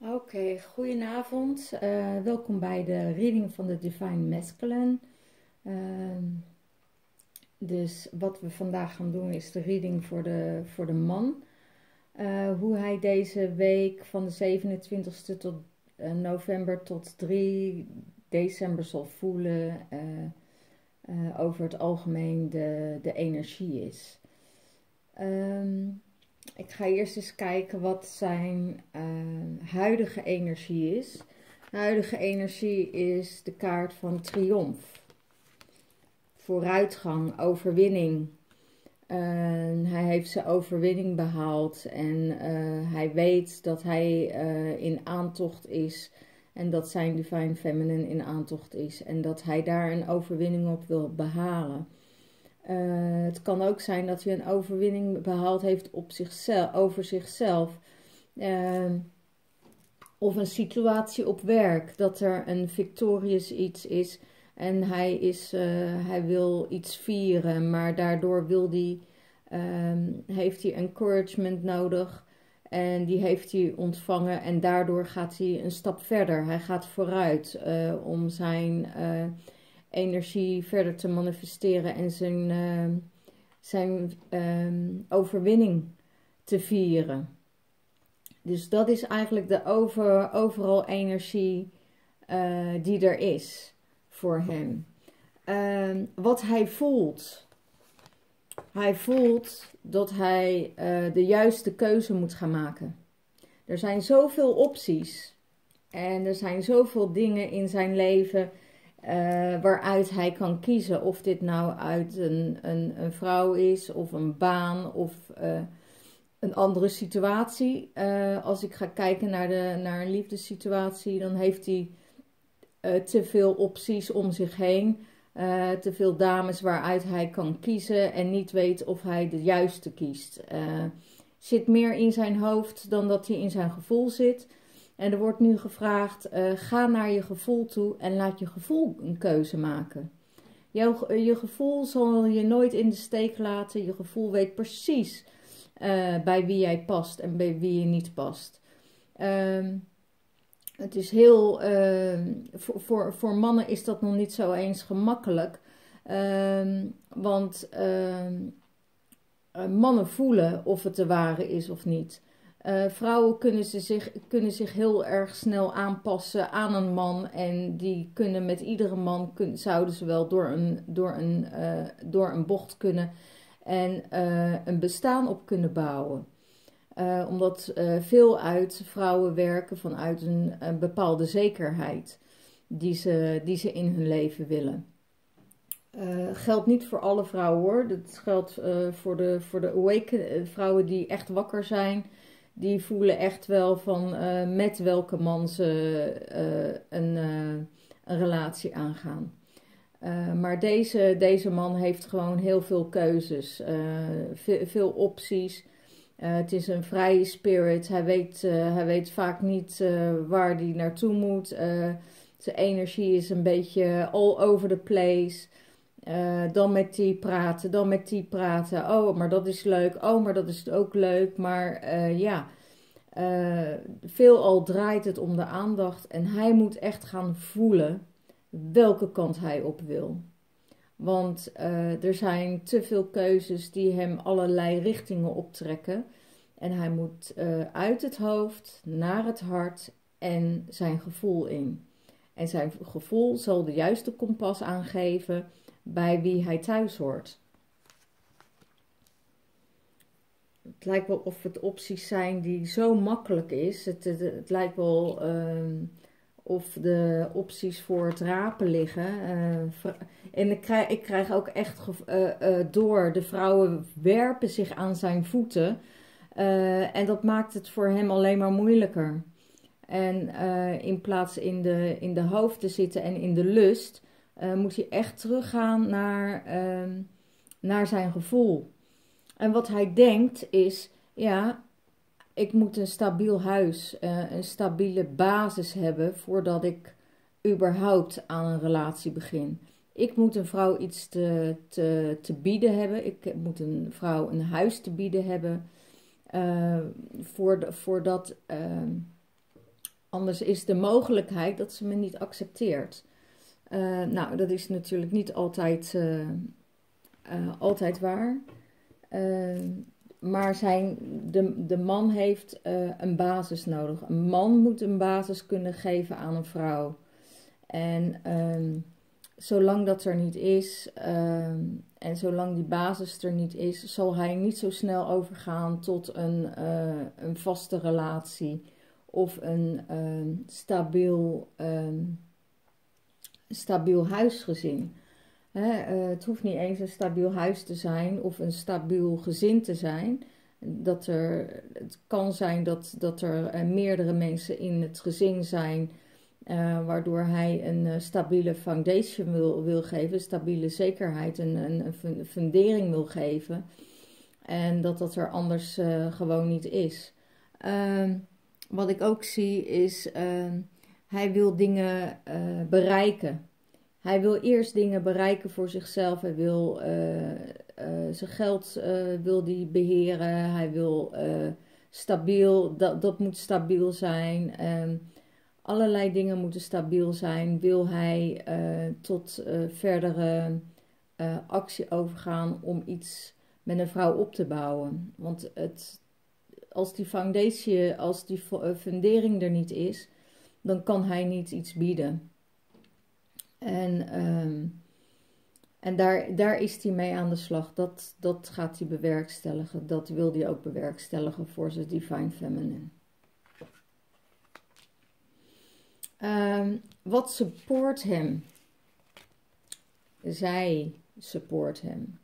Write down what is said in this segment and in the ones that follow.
Oké, goedenavond. Welkom bij de reading van de Divine Masculine. Ehm, dus wat we vandaag gaan doen is de reading voor de man. Hoe hij deze week van de 27e tot november tot 3 december zal voelen. Over het algemeen de energie is. Ik ga eerst eens kijken wat zijn huidige energie is. De huidige energie is de kaart van triomf. Vooruitgang, overwinning. Hij heeft zijn overwinning behaald en hij weet dat hij in aantocht is en dat zijn Divine Feminine in aantocht is en dat hij daar een overwinning op wil behalen. Het kan ook zijn dat hij een overwinning behaald heeft op zichzelf, over zichzelf. Of een situatie op werk, dat er een victorious iets is en hij wil iets vieren, maar daardoor heeft hij encouragement nodig en die heeft hij ontvangen en daardoor gaat hij een stap verder. Hij gaat vooruit om zijn energie verder te manifesteren en zijn overwinning te vieren. Dus dat is eigenlijk de overal energie die er is voor hem. Wat hij voelt. Hij voelt dat hij de juiste keuze moet gaan maken. Er zijn zoveel opties. En er zijn zoveel dingen in zijn leven waaruit hij kan kiezen. Of dit nou uit een vrouw is, of een baan, of een andere situatie. Als ik ga kijken naar een liefdessituatie, dan heeft hij te veel opties om zich heen. Te veel dames waaruit hij kan kiezen en niet weet of hij de juiste kiest. Zit meer in zijn hoofd dan dat hij in zijn gevoel zit. En er wordt nu gevraagd, ga naar je gevoel toe en laat je gevoel een keuze maken. Je gevoel zal je nooit in de steek laten. Je gevoel weet precies bij wie jij past en bij wie je niet past. Het is heel, voor mannen is dat nog niet zo eens gemakkelijk. Want mannen voelen of het de ware is of niet. Vrouwen kunnen zich heel erg snel aanpassen aan een man. En die kunnen met iedere man, zouden ze wel door een bocht kunnen. En een bestaan op kunnen bouwen. Omdat veel uit vrouwen werken vanuit een bepaalde zekerheid. Die ze in hun leven willen. Geldt niet voor alle vrouwen hoor. Dat geldt voor de awaken vrouwen die echt wakker zijn. Die voelen echt wel van met welke man ze een relatie aangaan. Maar deze man heeft gewoon heel veel keuzes. Veel opties. Het is een vrije spirit. Hij weet vaak niet waar hij naartoe moet. Zijn energie is een beetje all over the place. Dan met die praten, dan met die praten. Oh, maar dat is leuk. Oh, maar dat is ook leuk. Maar ja, veelal draait het om de aandacht. En hij moet echt gaan voelen welke kant hij op wil. Want er zijn te veel keuzes die hem allerlei richtingen optrekken. En hij moet uit het hoofd naar het hart en zijn gevoel in. En zijn gevoel zal de juiste kompas aangeven bij wie hij thuis hoort. Het lijkt wel of het opties zijn die zo makkelijk is. Het lijkt wel of de opties voor het rapen liggen. En ik krijg ook echt door. De vrouwen werpen zich aan zijn voeten. En dat maakt het voor hem alleen maar moeilijker. En in plaats in de hoofd te zitten en in de lust, moet hij echt teruggaan naar zijn gevoel. En wat hij denkt is, ja, ik moet een stabiel huis, een stabiele basis hebben voordat ik überhaupt aan een relatie begin. Ik moet een vrouw iets te bieden hebben. Ik moet een vrouw een huis te bieden hebben. Voordat anders is de mogelijkheid dat ze me niet accepteert. Nou, dat is natuurlijk niet altijd waar. Maar de man heeft een basis nodig. Een man moet een basis kunnen geven aan een vrouw. En zolang dat er niet is, en zolang die basis er niet is, zal hij niet zo snel overgaan tot een vaste relatie of een stabiel huisgezin. Het hoeft niet eens een stabiel huis te zijn of een stabiel gezin te zijn. Het kan zijn dat er meerdere mensen in het gezin zijn, waardoor hij een stabiele foundation wil geven, een stabiele zekerheid, een fundering wil geven. En dat er anders gewoon niet is. Wat ik ook zie is, hij wil dingen bereiken. Hij wil eerst dingen bereiken voor zichzelf. Hij wil zijn geld wil die beheren. Hij wil stabiel, dat moet stabiel zijn. Allerlei dingen moeten stabiel zijn. Wil hij tot verdere actie overgaan om iets met een vrouw op te bouwen. Want als die foundation, als die fundering er niet is, dan kan hij niet iets bieden. En daar is hij mee aan de slag. Dat gaat hij bewerkstelligen. Dat wil hij ook bewerkstelligen voor zijn Divine Feminine. Wat support hem? Zij support hem.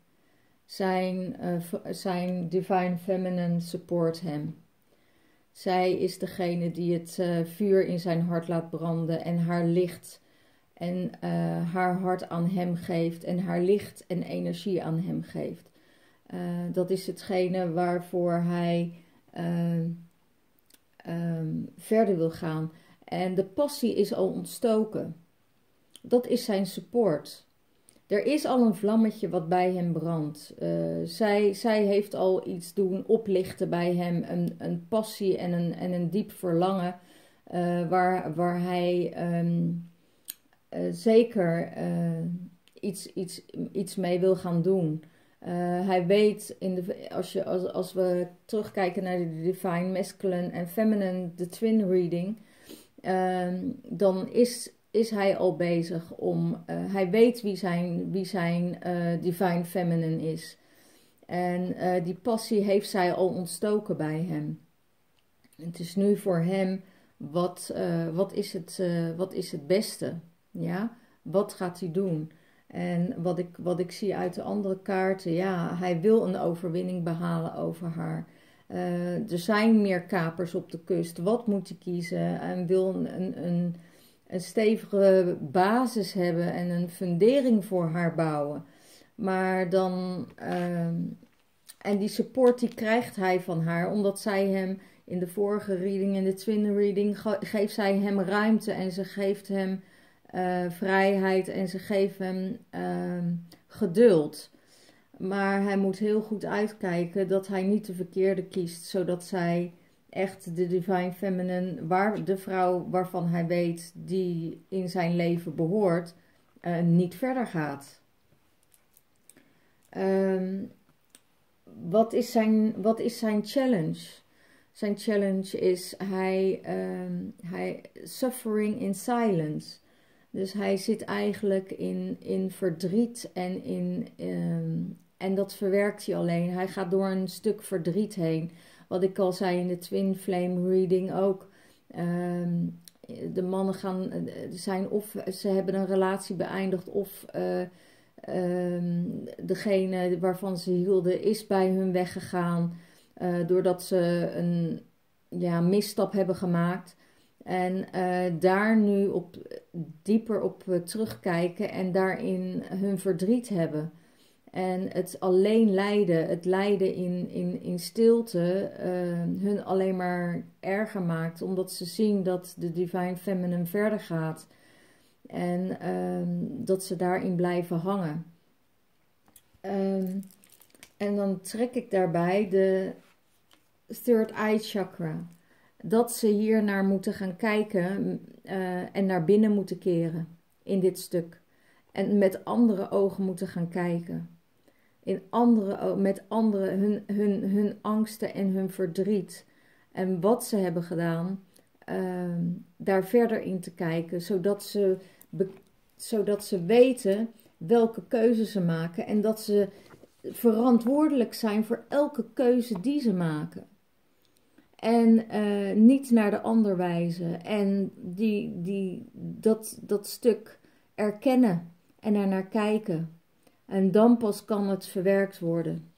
Zijn Divine Feminine support hem. Zij is degene die het vuur in zijn hart laat branden en haar licht en haar hart aan hem geeft en haar licht en energie aan hem geeft. Dat is hetgene waarvoor hij verder wil gaan. En de passie is al ontstoken. Dat is zijn support. Er is al een vlammetje wat bij hem brandt. Zij heeft al iets doen oplichten bij hem. Een passie en een diep verlangen. Waar hij zeker iets mee wil gaan doen. Hij weet, als we terugkijken naar de Divine Masculine en Feminine, de Twin Reading, dan is hij al bezig om, hij weet wie zijn Divine Feminine is. En die passie heeft zij al ontstoken bij hem. Het is nu voor hem, wat is het beste? Ja? Wat gaat hij doen? En wat ik zie uit de andere kaarten, ja, hij wil een overwinning behalen over haar. Er zijn meer kapers op de kust. Wat moet hij kiezen? En wil een stevige basis hebben en een fundering voor haar bouwen. Maar dan, en die support die krijgt hij van haar, omdat zij hem in de vorige reading, in de Twin Reading, geeft zij hem ruimte en ze geeft hem vrijheid en ze geeft hem geduld. Maar hij moet heel goed uitkijken dat hij niet de verkeerde kiest, zodat zij echt de Divine Feminine, de vrouw waarvan hij weet die in zijn leven behoort, niet verder gaat. Wat is zijn challenge? Zijn challenge is hij suffering in silence. Dus hij zit eigenlijk in verdriet en dat verwerkt hij alleen. Hij gaat door een stuk verdriet heen. Wat ik al zei in de Twin Flame Reading ook. De mannen zijn of ze hebben een relatie beëindigd of degene waarvan ze hielden is bij hun weggegaan. Doordat ze een misstap hebben gemaakt. En daar nu dieper op terugkijken en daarin hun verdriet hebben. En het alleen lijden, het lijden in stilte, hun alleen maar erger maakt. Omdat ze zien dat de Divine Feminine verder gaat. En dat ze daarin blijven hangen. En dan trek ik daarbij de Third Eye Chakra. dat ze hier naar moeten gaan kijken en naar binnen moeten keren in dit stuk. En met andere ogen moeten gaan kijken. Met andere hun angsten en hun verdriet. En wat ze hebben gedaan, daar verder in te kijken. Zodat ze weten welke keuze ze maken. En dat ze verantwoordelijk zijn voor elke keuze die ze maken. En niet naar de ander wijzen. En dat stuk erkennen en ernaar kijken. En dan pas kan het verwerkt worden.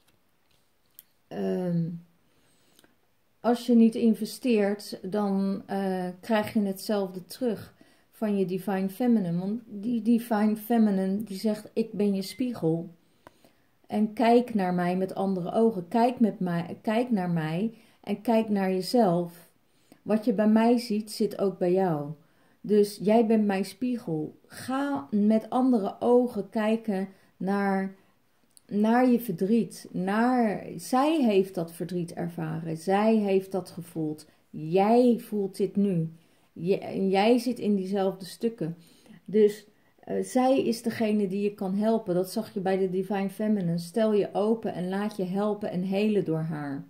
Als je niet investeert, dan krijg je hetzelfde terug van je Divine Feminine. Want die Divine Feminine die zegt, ik ben je spiegel. En kijk naar mij met andere ogen. Kijk naar mij en kijk naar jezelf. Wat je bij mij ziet, zit ook bij jou. Dus jij bent mijn spiegel. Ga met andere ogen kijken naar je verdriet. Zij heeft dat verdriet ervaren. Zij heeft dat gevoeld. Jij voelt dit nu. Jij zit in diezelfde stukken. Dus zij is degene die je kan helpen. Dat zag je bij de Divine Feminine. Stel je open en laat je helpen en helen door haar.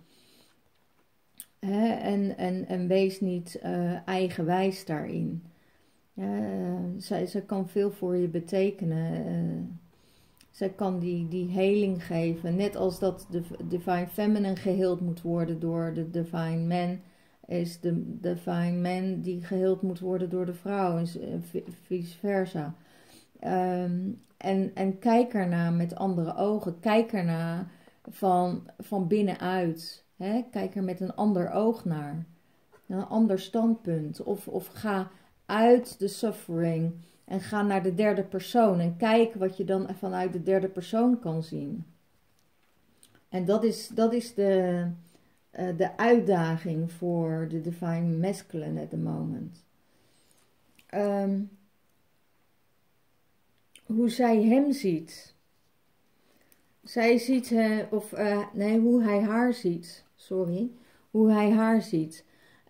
En wees niet eigenwijs daarin. Zij kan veel voor je betekenen. Zij kan die heling geven. Net als dat de Divine Feminine geheeld moet worden door de Divine Man, is de Divine Man die geheeld moet worden door de vrouw. En vice versa. En kijk ernaar met andere ogen. Kijk ernaar van binnenuit. Kijk er met een ander oog naar. Een ander standpunt. Of ga uit de suffering en ga naar de derde persoon. En kijk wat je dan vanuit de derde persoon kan zien. En dat is de uitdaging voor de Divine Masculine at the moment. Hoe zij hem ziet. Zij ziet hoe hij haar ziet. Sorry. Hoe hij haar ziet.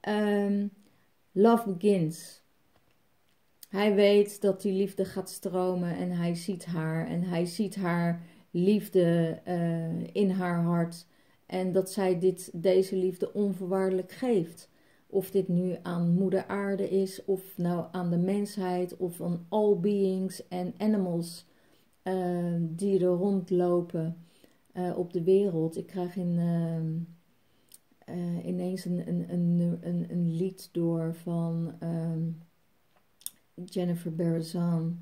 Love begins. Hij weet dat die liefde gaat stromen en hij ziet haar. En hij ziet haar liefde in haar hart. En dat zij deze liefde onvoorwaardelijk geeft. Of dit nu aan moeder aarde is, of nou aan de mensheid, of aan all beings en animals die er rondlopen op de wereld. Ik krijg ineens een lied door van Jennifer Barazan.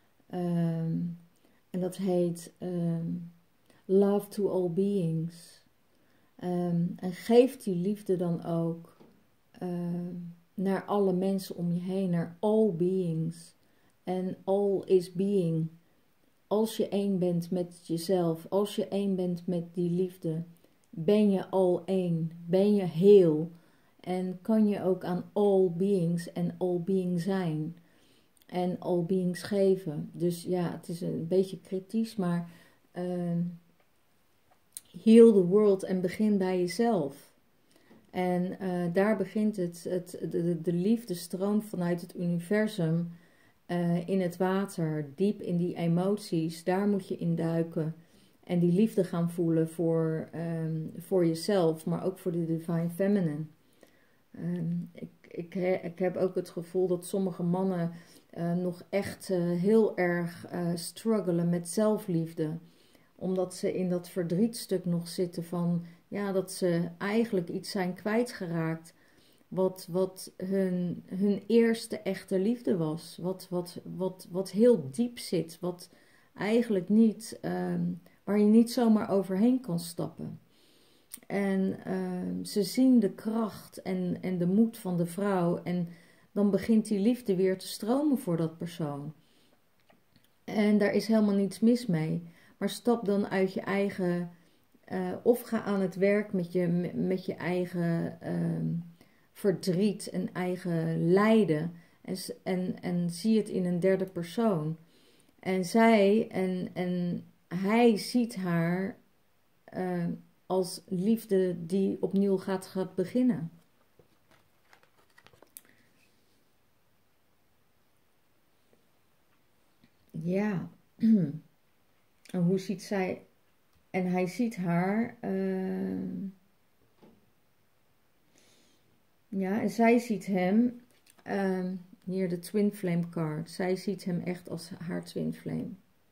En dat heet Love to All Beings. En geef die liefde dan ook naar alle mensen om je heen, naar all beings. En all is being. Als je één bent met jezelf, als je één bent met die liefde, ben je al één, ben je heel. En kan je ook aan all beings en all being zijn. En all beings geven. Dus ja, het is een beetje kritisch, maar heal the world en begin bij jezelf. En daar begint de liefde stroomt vanuit het universum in het water, diep in die emoties. Daar moet je in duiken en die liefde gaan voelen voor jezelf, maar ook voor de Divine Feminine. Ik heb ook het gevoel dat sommige mannen nog echt heel erg struggelen met zelfliefde. Omdat ze in dat verdrietstuk nog zitten van, ja, dat ze eigenlijk iets zijn kwijtgeraakt. Wat hun eerste echte liefde was. Wat heel diep zit. Wat eigenlijk niet, waar je niet zomaar overheen kan stappen. En ze zien de kracht en de moed van de vrouw. En dan begint die liefde weer te stromen voor dat persoon. En daar is helemaal niets mis mee. Maar stap dan uit je eigen... of ga aan het werk met je eigen verdriet en eigen lijden. En zie het in een derde persoon. En zij en hij ziet haar als liefde die opnieuw gaat beginnen. Ja, en hoe ziet zij... En hij ziet haar... ja, en zij ziet hem... hier de Twin Flame card. Zij ziet hem echt als haar Twin Flame.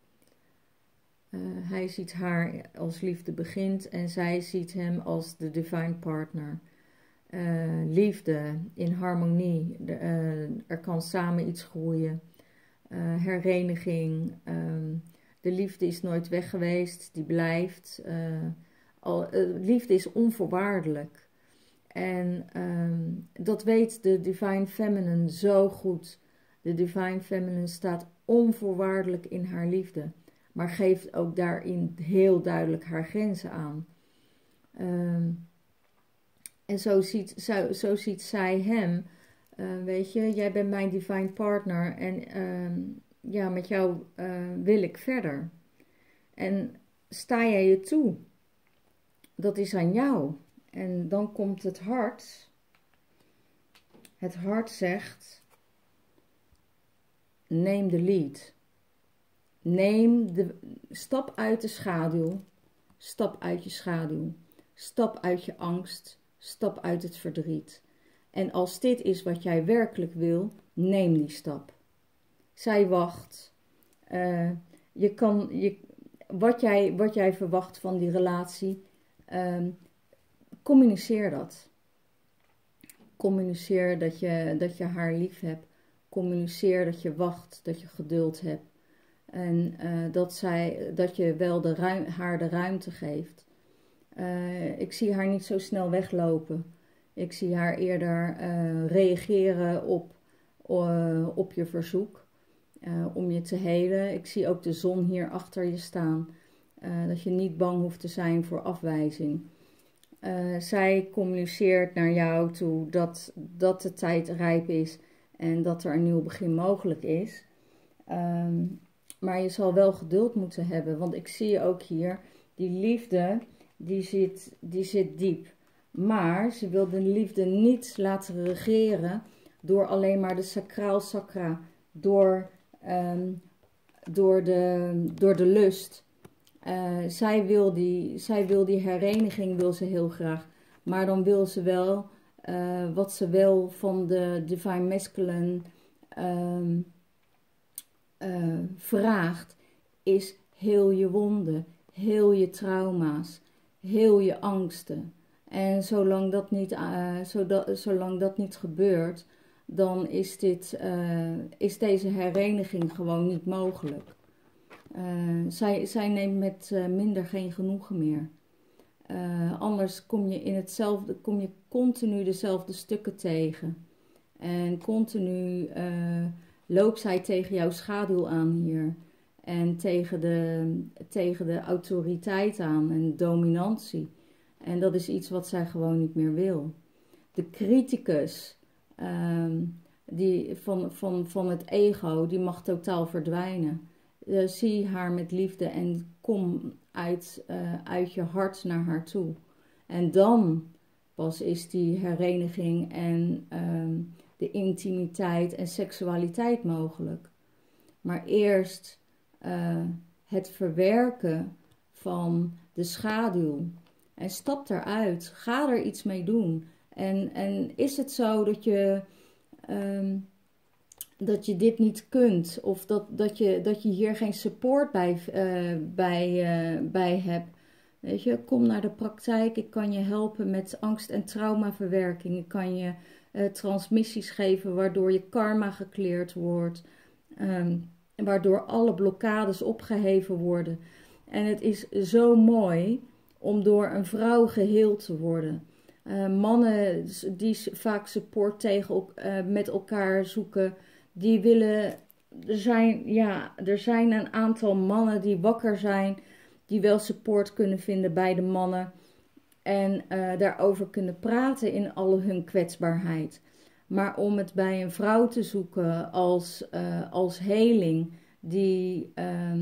Hij ziet haar als liefde begint en zij ziet hem als de divine partner. Liefde, in harmonie, er kan samen iets groeien. Hereniging, de liefde is nooit weg geweest, die blijft. Liefde is onvoorwaardelijk. En dat weet de Divine Feminine zo goed. De Divine Feminine staat onvoorwaardelijk in haar liefde. Maar geeft ook daarin heel duidelijk haar grenzen aan. En zo ziet zij hem. Weet je, jij bent mijn divine partner. En ja, met jou wil ik verder. En sta jij je toe? Dat is aan jou. En dan komt het hart. Het hart zegt: neem de lead. Stap uit de schaduw. Stap uit je schaduw. Stap uit je angst. Stap uit het verdriet. En als dit is wat jij werkelijk wil, neem die stap. Zij wacht. Wat jij verwacht van die relatie, communiceer dat. Communiceer dat je haar lief hebt. Communiceer dat je wacht, dat je geduld hebt. En dat je wel haar de ruimte geeft. Ik zie haar niet zo snel weglopen. Ik zie haar eerder reageren op je verzoek. Om je te helen. Ik zie ook de zon hier achter je staan. Dat je niet bang hoeft te zijn voor afwijzing. Zij communiceert naar jou toe dat de tijd rijp is. En dat er een nieuw begin mogelijk is. Maar je zal wel geduld moeten hebben. Want ik zie ook hier, die liefde, die zit diep. Maar ze wil de liefde niet laten regeren door alleen maar de sacraal chakra. Door de lust. Zij wil die hereniging wil ze heel graag. Maar dan wil ze wel wat ze wel van de Divine Masculine vraagt. Is heel je wonden, heel je trauma's, heel je angsten. En zolang dat niet gebeurt, dan is deze hereniging gewoon niet mogelijk. Zij neemt met minder geen genoegen meer. Anders kom je continu dezelfde stukken tegen. En continu loopt zij tegen jouw schaduw aan hier. En tegen de autoriteit aan en dominantie. En dat is iets wat zij gewoon niet meer wil. De criticus van het ego, die mag totaal verdwijnen. Zie haar met liefde en kom uit je hart naar haar toe. En dan pas is die hereniging en de intimiteit en seksualiteit mogelijk. Maar eerst het verwerken van de schaduw. En stap eruit. Ga er iets mee doen. En is het zo dat je dit niet kunt? Of dat je hier geen support bij hebt? Weet je, kom naar de praktijk. Ik kan je helpen met angst- en traumaverwerking. Ik kan je transmissies geven waardoor je karma gekleerd wordt. Waardoor alle blokkades opgeheven worden. En het is zo mooi om door een vrouw geheeld te worden. Mannen die vaak support met elkaar zoeken, die willen... Er zijn een aantal mannen die wakker zijn, die wel support kunnen vinden bij de mannen. En daarover kunnen praten in al hun kwetsbaarheid. Maar om het bij een vrouw te zoeken als heling die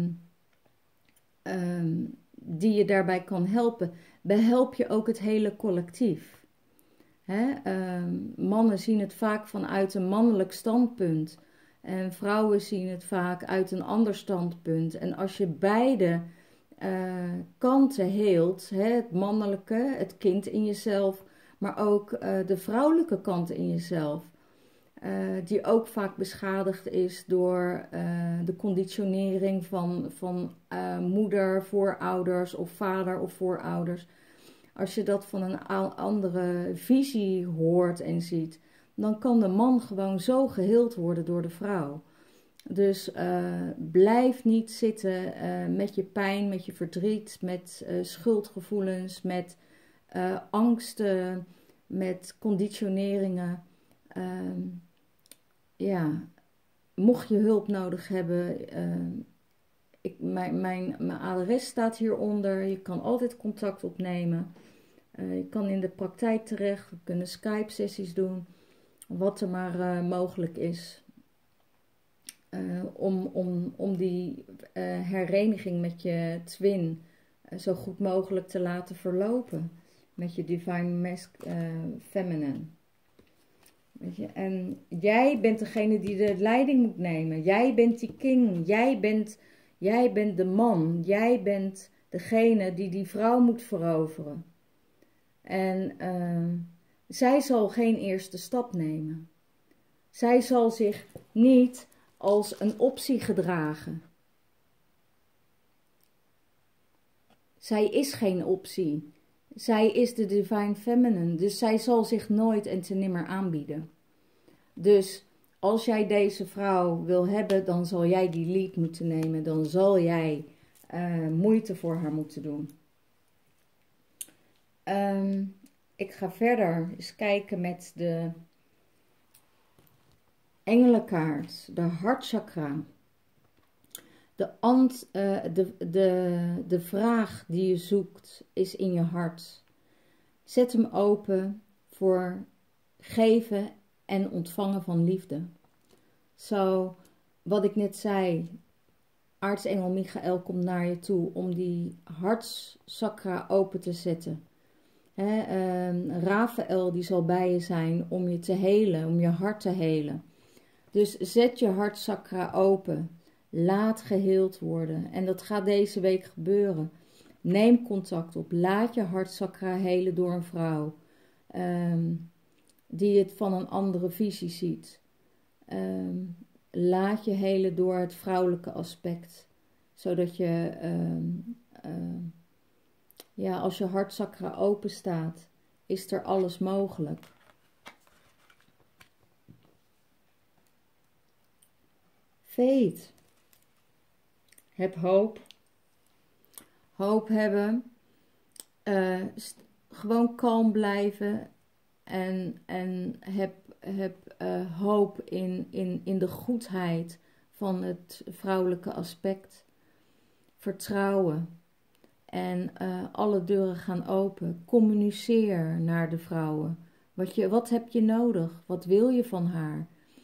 je daarbij kan helpen, behelp je ook het hele collectief. Mannen zien het vaak vanuit een mannelijk standpunt. En vrouwen zien het vaak uit een ander standpunt. En als je beide kanten heelt, hè, het mannelijke, het kind in jezelf, maar ook de vrouwelijke kant in jezelf, die ook vaak beschadigd is door de conditionering van moeder, voorouders of vader of voorouders. Als je dat van een andere visie hoort en ziet, dan kan de man gewoon zo geheeld worden door de vrouw. Dus blijf niet zitten met je pijn, met je verdriet, met schuldgevoelens, met angsten, met conditioneringen. Ja, mocht je hulp nodig hebben, mijn adres staat hieronder. Je kan altijd contact opnemen. Je kan in de praktijk terecht. We kunnen Skype-sessies doen. Wat er maar mogelijk is. Om die hereniging met je twin zo goed mogelijk te laten verlopen. Met je Divine Feminine. Weet je? En jij bent degene die de leiding moet nemen. Jij bent die king. Jij bent de man. Jij bent degene die die vrouw moet veroveren. En zij zal geen eerste stap nemen. Zij zal zich niet als een optie gedragen. Zij is geen optie. Zij is de Divine Feminine. Dus zij zal zich nooit en te nimmer aanbieden. Dus als jij deze vrouw wil hebben, dan zal jij die lead moeten nemen. Dan zal jij moeite voor haar moeten doen. Ik ga verder eens kijken met de engelenkaart, de hartchakra. De vraag die je zoekt is in je hart. Zet hem open voor geven en ontvangen van liefde. Zo, wat ik net zei, aartsengel Michael komt naar je toe om die hartchakra open te zetten. Raphaël die zal bij je zijn om je te helen, om je hart te helen. Dus zet je hartchakra open. Laat geheeld worden. En dat gaat deze week gebeuren. Neem contact op. Laat je hartchakra helen door een vrouw. Die het van een andere visie ziet. Laat je helen door het vrouwelijke aspect. Zodat je, als je hartchakra open staat, is er alles mogelijk. Fate. Heb hoop. Hoop hebben. Gewoon kalm blijven. En heb hoop in de goedheid van het vrouwelijke aspect. Vertrouwen. En alle deuren gaan open. Communiceer naar de vrouwen. Wat heb je nodig? Wat wil je van haar?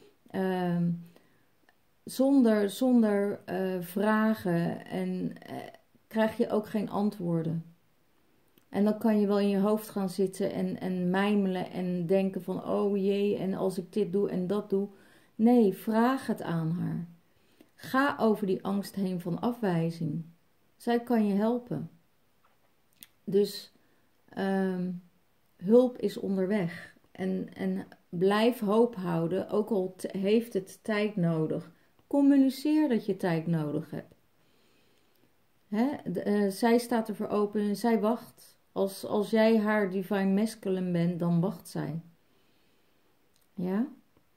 Zonder vragen en krijg je ook geen antwoorden. En dan kan je wel in je hoofd gaan zitten en mijmelen en denken van oh jee, en als ik dit doe en dat doe. Nee, vraag het aan haar. Ga over die angst heen van afwijzing. Zij kan je helpen. Dus hulp is onderweg. En blijf hoop houden, ook al heeft het tijd nodig. Communiceer dat je tijd nodig hebt. Zij staat ervoor open en zij wacht. Als jij haar Divine Masculine bent, dan wacht zij. Ja?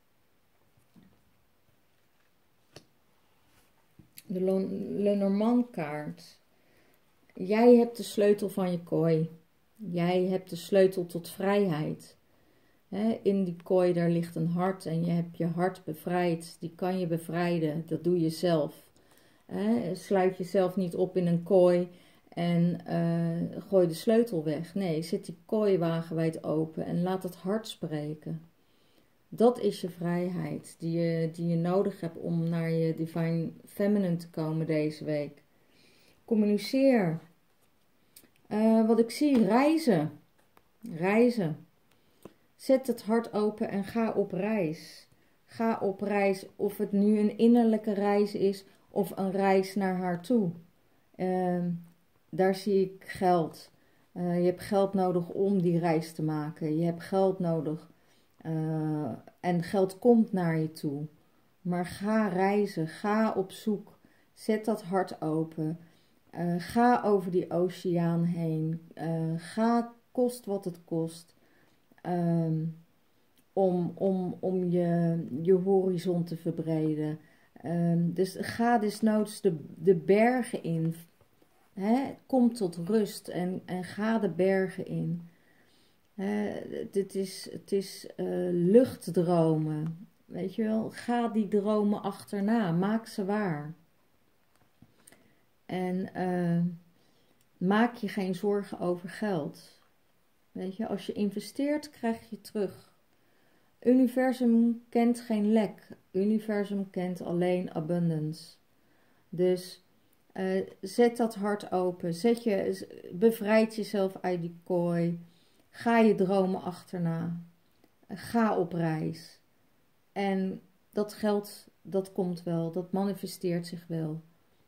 De Lenormand kaart. Jij hebt de sleutel van je kooi. Jij hebt de sleutel tot vrijheid. In die kooi daar ligt een hart en je hebt je hart bevrijd. Die kan je bevrijden. Dat doe je zelf. Sluit jezelf niet op in een kooi en gooi de sleutel weg. Nee, zet die kooi wagenwijd open en laat het hart spreken. Dat is je vrijheid die je nodig hebt om naar je Divine Feminine te komen deze week. Communiceer. Wat ik zie, reizen. Reizen. Zet het hart open en ga op reis. Ga op reis, of het nu een innerlijke reis is of een reis naar haar toe. Daar zie ik geld. Je hebt geld nodig om die reis te maken. Je hebt geld nodig. En geld komt naar je toe. Maar ga reizen, ga op zoek. Zet dat hart open. Ga over die oceaan heen. Ga kost wat het kost. Om je horizon te verbreden. Dus ga desnoods de bergen in. Kom tot rust en ga de bergen in. Het is luchtdromen. Weet je wel, ga die dromen achterna. Maak ze waar. En maak je geen zorgen over geld. Weet je, als je investeert, krijg je terug. Universum kent geen lek. Universum kent alleen abundance. Dus zet dat hart open. Bevrijd jezelf uit die kooi. Ga je dromen achterna. Ga op reis. En dat geld, dat komt wel. Dat manifesteert zich wel.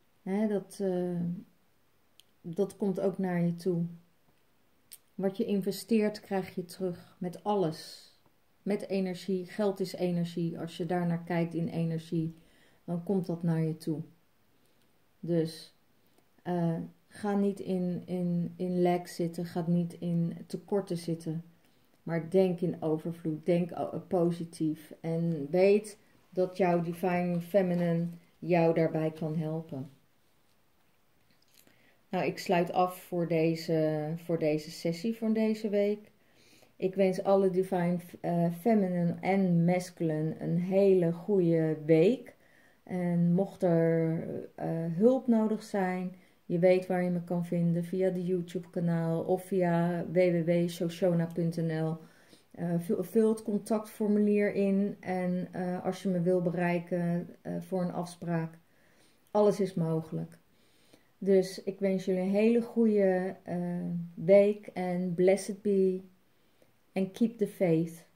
Dat komt ook naar je toe. Wat je investeert, krijg je terug. Met alles. Met energie. Geld is energie. Als je daarnaar kijkt in energie, dan komt dat naar je toe. Dus ga niet in lack zitten. Ga niet in tekorten zitten. Maar denk in overvloed. Denk positief. En weet dat jouw Divine Feminine jou daarbij kan helpen. Nou, ik sluit af voor deze sessie van deze week. Ik wens alle Divine Feminine en Masculine een hele goede week. En mocht er hulp nodig zijn, je weet waar je me kan vinden via de YouTube kanaal of via www.shoshona.nl. Vul het contactformulier in en als je me wil bereiken voor een afspraak, alles is mogelijk. Dus ik wens jullie een hele goede week en blessed be and keep the faith.